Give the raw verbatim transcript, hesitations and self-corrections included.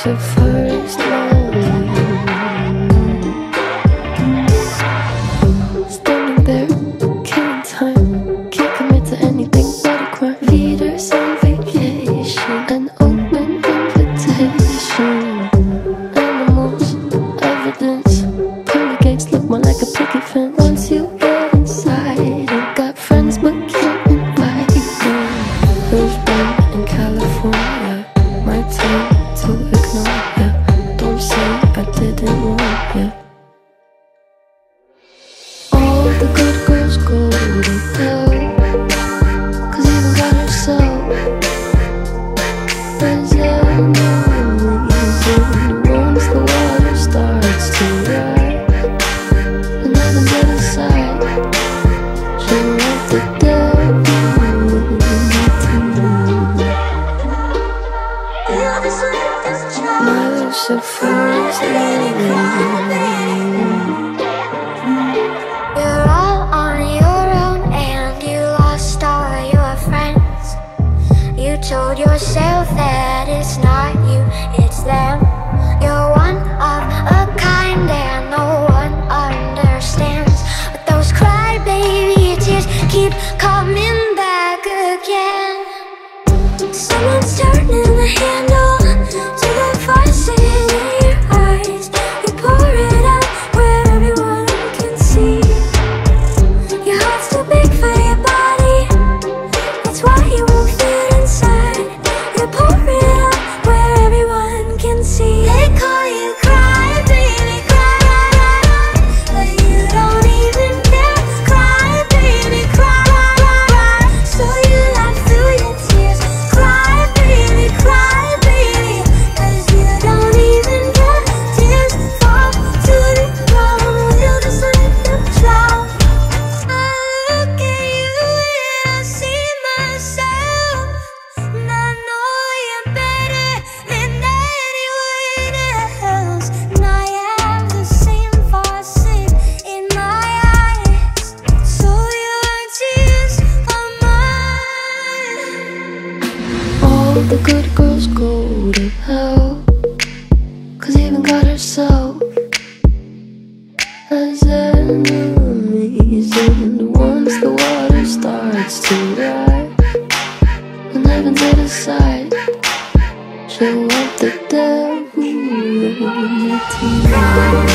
your first love. Standing there, killing time. Can't commit to anything but a crime. Leaders on vacation, an open invitation. Animals, evidence. Pearly gates look more like a picket fence. Once you get inside, you got friends but can't invite them. First one in California, my turn to ignore ya. Don't say I didn't warn ya. All the good girls go to hell, 'cause even God herself is amazing. Once the water starts to rise and heaven's at his side, she'll let the devil Lucifer's love. You're all on your own and you lost all your friends. You told yourself that it's not you, it's them. You're one of a kind and no one understands. But those crybaby tears keep coming back again. Someone's turning the handle to the faucet in your eyes. You pour it out where everyone can see. Your heart's too big for your body, that's why you won't fit inside. You pour it out where everyone can see. They call you cry, baby, cry, but you don't even care. Cry, baby, cry, so you laugh through your tears. Cry, baby, cry, baby, 'cause you don't even care. Tears fall to the ground, you just let them drown. I look at you and I see myself, and I know you're better than anyone else. And I have the same faucet in my eyes, so your tears are mine. All the good girls go to hell, 'cause even God herself has enemies. And once the water starts to rise and heaven's at his side, she'll let the devil in your tears.